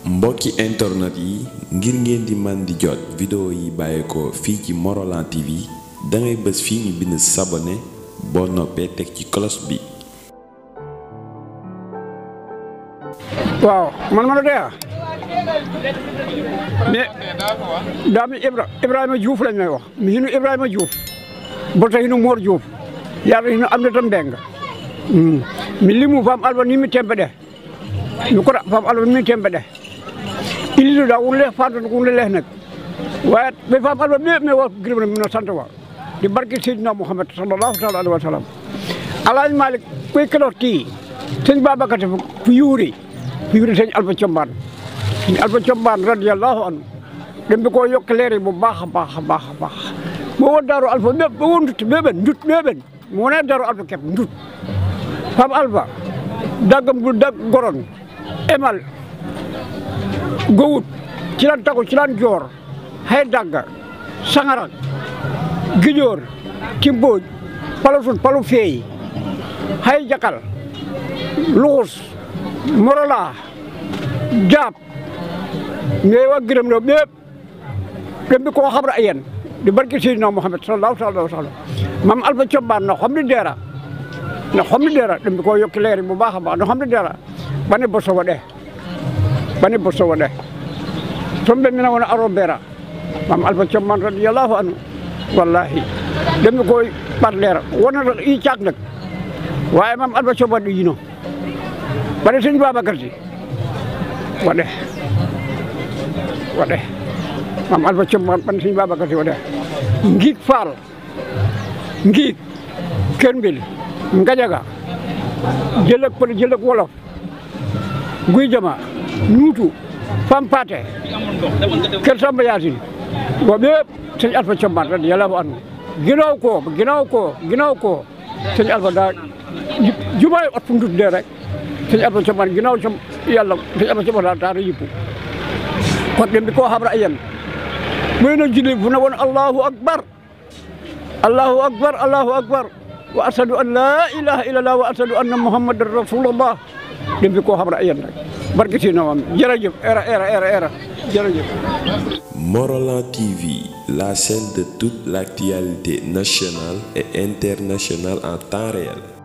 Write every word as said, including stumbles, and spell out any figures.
mbokki internet yi ngir ngeen di man di jot vidéo yi bàyyeekoo fii ci Morolan T V da ngay bës fii ñu bind s'abonné boo noppee teg ci cloche bi. waaw man man a deya mais daami Ibra Ibrahima Diouf lañ may wax mi hinu Ibrahima Diouf bota hinu Mor Diouf yàlla hinu am na tam mbeng mi limu fam alba ni mi tembe de mi ko fam alba ni mi tembe de ilido da wulle fatan ko wulle leh nak waaye be fam alba be me wax gërëm na mi no sant wa di barke Seydina Muhammad sallallahu taala alayhi wa sallam Alaaji Malik koy kelor ki sëñ Babacar fu yuuri fu yuuri sëñ Alba Combaan sëñ Alba Combaan radiyallahu anhu dem bi ko yokk leer bu baax a baax a baax a baax moo woon daaru Alba bépp ba woon ndut bében ndut bében moo ne daaru Alba kepp ndut fam Alba daggam bu dag goron emal gowut ci lan tagu ci lan joor hay dagga sangarak gijoor ci mbooj palu sun palu feey hay jakal luxus morola jaab ngay wa gërëm la bépp dem bi koo xamra ayen di barke Seydina Muhammad sallallahu alayhi wa sallam mam Alba Combaan na xam ni deera na xam ni deera dem bi koo yokki leeri bu baax a baax na xam ni deera bane boso wa de bane boso wa de tombe mina wona aro beera mam Alba Combaan radiyallahu anhu wallahi dem bi koy par leera wona i caak nag waaye mam Alba Combaan du yino bane sëñ Babacar Si wade wade mam Alba Combaan bane sëñ Babacar Si wade ngiig faal ngiig kër mbil ngajaga jëlëk pël jëlëk wolof guy jama nuutu pampate kër Samba Yaasin boo bépp sëñ Alba Combaan radiyallahu anhu ginaaw ko ginaaw ko ginaaw ko sëñ Alba daa jumaay ot fu ndut dee rek sëñ Alba Combaan ginaaw com yàlla sëñ Alba Combaan daa taara yippu kon dem bi koo xamra ayen muy no jili fu na woon allahu akbar allahu akbar allahu akbar wa ashadu an la ilaha illallah wa ashadu anna muhammadan rasulullah dem bi koo xamra ayen rek barke si nawam jërëjëf era era era era jërëjëf. Morolan T V, la chaîne de toute l'actualité nationale et internationale en temps réel.